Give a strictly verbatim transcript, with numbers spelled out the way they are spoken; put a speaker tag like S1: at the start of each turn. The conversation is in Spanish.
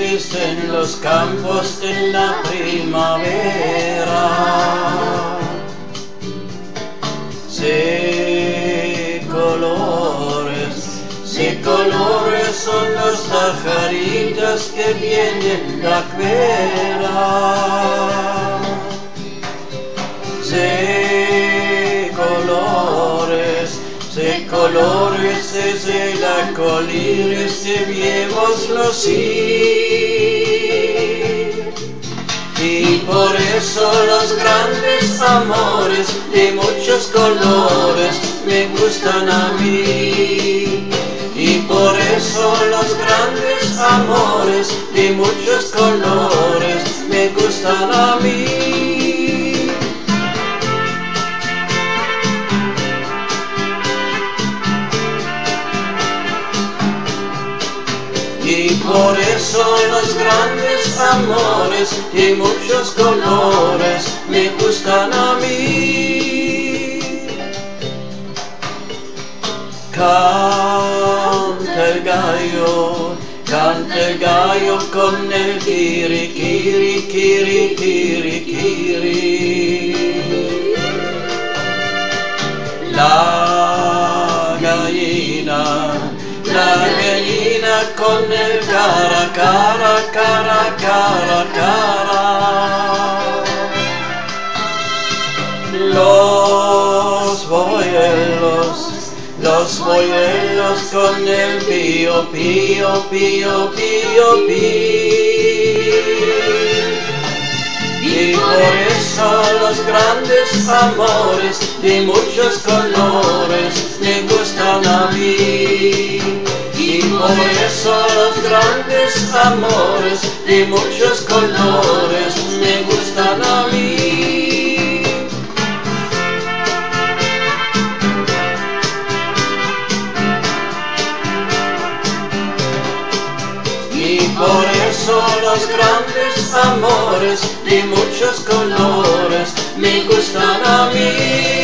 S1: vives en los campos de la primavera. Sé colores, sé colores son las pajaritas que vienen la cuera. Sé colores, sé colores desde la colina debemos lucir. Y por eso los grandes amores de muchos colores me gustan a mí. Y por eso los grandes amores de muchos colores me gustan a mí. Y por eso los grandes amores de muchos colores me gustan a mí. Canta el gallo, canta el gallo con el kiri, kiri, kiri, kiri, kiri. La gallina, la gallina con el cara, cara, cara, cara, cara. Los boyelos, los boyelos con el pío, pío, pío, pío, pío. Y por eso los grandes amores de muchos colores me gustan a mí. Y por eso los grandes amores de muchos colores me gustan a mí. Y por eso los grandes amores de muchos colores me gustan a mí.